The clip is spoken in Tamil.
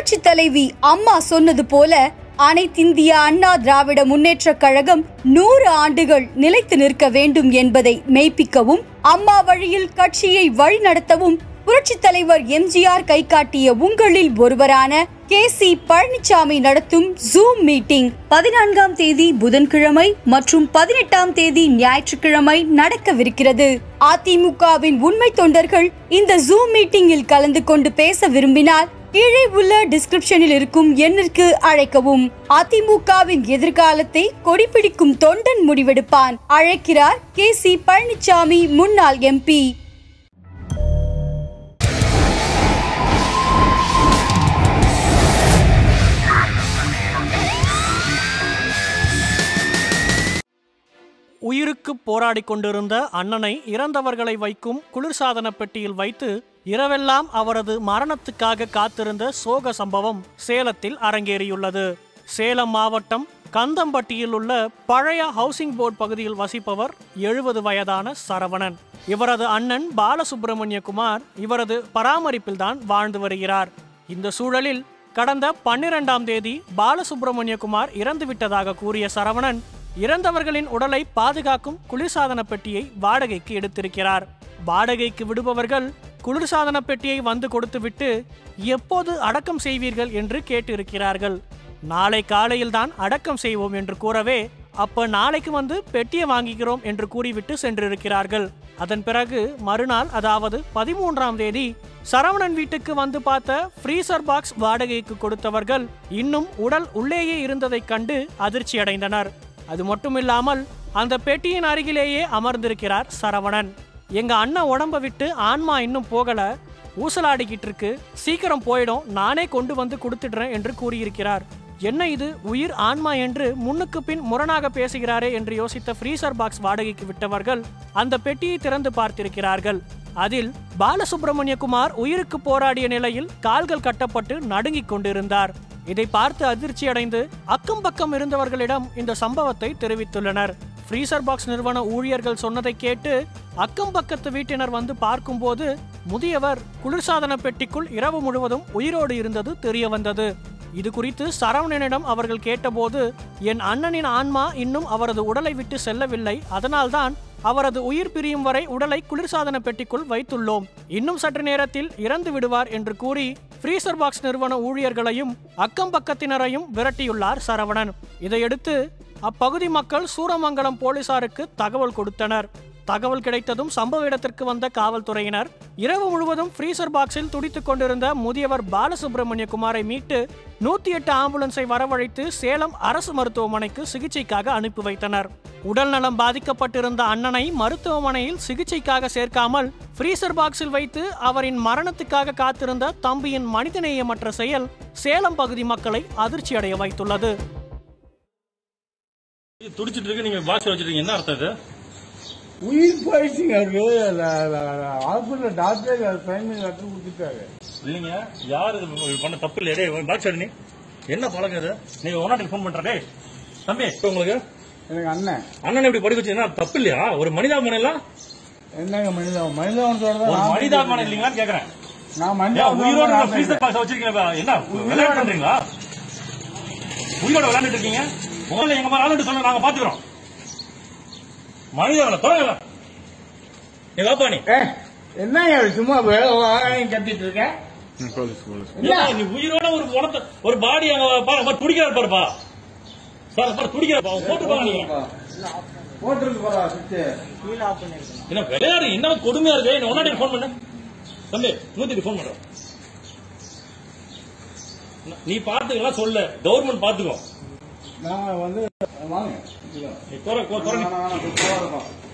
புரட்சி தலைவி அம்மா சொன்னது போல அனைத்திந்திய அண்ணா திராவிட முன்னேற்ற கழகம் 100 ஆண்டுகள் நிலைத்து நிற்க வேண்டும் என்பதை மெய்ப்பிக்கவும் அம்மா வழியில் கட்சியை வழிநடத்தவும் புரட்சி தலைவர் எம்ஜிஆர் கைகாட்டிய உங்களில் ஒருவரான KC பழனிசாமி நடத்தும் ஜூம் மீட்டிங் 14ஆம் தேதி புதன்கிழமை மற்றும் 18ஆம் தேதி ஞாயிற்றுக்கிழமை நடக்கவிருக்கிறது. அதிமுகவின் உண்மை தொண்டர்கள் இந்த ஜூம் மீட்டிங்கில் கலந்து கொண்டு பேச விரும்பினால் கீழே உள்ள டிஸ்கிரிப்ஷனில் இருக்கும் எண்ணிற்கு அழைக்கவும். அதிமுகவின் எதிர்காலத்தை கொடிபிடிக்கும் தொண்டன் முடிவெடுப்பான். அழைக்கிறார் KC பழனிசாமி, முன்னாள் MP. உயிருக்கு போராடி கொண்டிருந்த அண்ணனை இறந்தவர்களை வைக்கும் குளிர்சாதன பெட்டியில் வைத்து இரவெல்லாம் அவரது மரணத்துக்காக காத்திருந்த சோக சம்பவம் சேலத்தில் அரங்கேறியுள்ளது. சேலம் மாவட்டம் கந்தம்பட்டியில் உள்ள பழைய ஹவுசிங் போர்டு பகுதியில் வசிப்பவர் 70 வயதான சரவணன். இவரது அண்ணன் பாலசுப்ரமணியகுமார் இவரது பராமரிப்பில்தான் வாழ்ந்து வருகிறார். இந்த சூழலில் கடந்த 12ஆம் தேதி பாலசுப்ரமணியகுமார் இறந்துவிட்டதாக கூறிய சரவணன் இறந்தவர்களின் உடலை பாதுகாக்கும் குளிர்சாதன பெட்டியை வாடகைக்கு எடுத்திருக்கிறார். வாடகைக்கு விடுபவர்கள் குளிர்சாதன பெட்டியை வந்து கொடுத்துவிட்டு எப்போது அடக்கம் செய்வீர்கள் என்று கேட்டிருக்கிறார்கள். நாளை காலையில் தான் அடக்கம் செய்வோம் என்று கூறவே அப்ப நாளைக்கு வந்து பெட்டியை வாங்கிக்கிறோம் என்று கூறிவிட்டு சென்றிருக்கிறார்கள். அதன் பிறகு மறுநாள், அதாவது 13ஆம் தேதி சரவணன் வீட்டுக்கு வந்து பார்த்த ஃப்ரீசர் பாக்ஸ் வாடகைக்கு கொடுத்தவர்கள் இன்னும் உடல் உள்ளேயே இருந்ததைக் கண்டு அதிர்ச்சி அடைந்தனர். அது மட்டுமில்லாமல் அந்த பெட்டியின் அருகிலேயே அமர்ந்திருக்கிறார் சரவணன். எங்க அண்ணன் உடம்ப விட்டு ஆன்மா இன்னும் போகல, ஊசலாடிக்கிட்டு இருக்கு, சீக்கிரம் போயிடும், நானே கொண்டு வந்து கொடுத்துடுறேன் என்று கூறியிருக்கிறார். என்ன இது உயிர் ஆன்மா என்று முன்னுக்கு பின் முரணாக பேசுகிறாரே என்று யோசித்த ஃப்ரீசர் பாக்ஸ் வாடகைக்கு விட்டவர்கள் அந்த பெட்டியை திறந்து பார்த்திருக்கிறார்கள். அதில் பாலசுப்ரமணியகுமார் உயிருக்கு போராடிய நிலையில் கால்கள் கட்டப்பட்டு நடுங்கிக் கொண்டிருந்தார். இதை பார்த்து அதிர்ச்சி அடைந்து அக்கம் பக்கம் இருந்தவர்களிடம் இந்த சம்பவத்தை தெரிவித்துள்ளனர். ஃப்ரீசர் பாக்ஸ் நிறுவன ஊழியர்கள் சொன்னதை கேட்டு அக்கம் பக்கத்து வீட்டினர் வந்து பார்க்கும்போது முதியவர் குளிர்சாதன பெட்டிக்குள் இரவு முழுவதும் உயிரோடு இருந்தது தெரிய வந்தது. இது குறித்து சரவணனிடம் அவர்கள் கேட்டபோது, என் அண்ணனின் ஆன்மா இன்னும் அவரது உடலை விட்டு செல்லவில்லை, அதனால்தான் அவரது உயிர் பிரியும் வரை உடலை குளிர்சாதன பெட்டிக்குள் வைத்துள்ளோம், இன்னும் சற்று நேரத்தில் இறந்து விடுவார் என்று கூறி ஃப்ரீசர் பாக்ஸ் நிறுவன ஊழியர்களையும் அக்கம் பக்கத்தினரையும் விரட்டியுள்ளார் சரவணன். இதையடுத்து அப்பகுதி மக்கள் சூரமங்கலம் போலீசாருக்கு தகவல் கொடுத்தனர். தகவல் கிடைத்ததும் சம்பவ இடத்திற்கு வந்த காவல்துறையினர் இரவு முழுவதும் ஃப்ரீசர் பாக்ஸில் துடித்துக் கொண்டிருந்த முதியவர் பாலசுப்ரமணியகுமாரை மீட்டு 108 ஆம்புலன்ஸை வரவழைத்து சேலம் அரசு மருத்துவமனைக்கு சிகிச்சைக்காக அனுப்பி வைத்தனர். உடல் நலம் பாதிக்கப்பட்டிருந்த அண்ணனை மருத்துவமனையில் சிகிச்சைக்காக சேர்க்காமல் ஃப்ரீசர் பாக்ஸில் வைத்து அவரின் மரணத்துக்காக காத்திருந்த தம்பியின் மனிதநேயமற்ற செயல் சேலம் பகுதி மக்களை அதிர்ச்சி அடைய வைத்துள்ளது. துடிச்சிட்டு இருக்கு, நீங்க பாக்ஸ் வச்சிருக்கீங்க, என்ன அர்த்தம் இது? உயிர் போயிடுச்சுங்க. ஹாஸ்பிட்டல் டாக்டர் டைமிங் லெட்டர் கொடுத்துட்டாரு. இல்லைங்க, யாரு இது பண்ண தப்பு இல்லையா? பாக்ஸ் அடி, என்ன பழக்கம் இது? நீங்க ஒன்னாட்டுக்கு ஃபோன் பண்றே தம்பி, உங்களுக்கு எனக்கு அண்ணன் எப்படி படிக்க வச்சு என்ன தப்பு இல்லையா? ஒரு மனிதாபிமானம் இல்ல? என்னங்க மனிதாபிமானத்தோட மனிதாபிமானம் இல்லைங்களான்னு கேக்குறேன். நான் உயிரோட ஃப்ரீசர் பாக்ஸ் வச்சிருக்கீங்க, என்ன விளையாட்டு பண்றீங்களா? உயிரோட விளையாண்டுட்டு இருக்கீங்க. முதல்ல எங்க மாதிரி ஆளுட்டு சொன்ன நாங்க பாத்துக்கிறோம். மனிதர்களை தொடங்கல நீ என்ன சும்மா கத்திட்டு இருக்க? நீ உயிரோட ஒரு உடத்தை ஒரு பாடி அங்க துடிக்கிற பாருப்பா சார், துடிக்கிற என்ன விளையாடு, என்ன கொடுமையா இருக்கு. ஒன்னாடி போன் பண்ண தம்பி, 108 போன் பண்ற, நீ பாத்துக்கலாம் சொல்ல, கவர்மெண்ட் பாத்துக்கோ. நான் வந்து வாங்க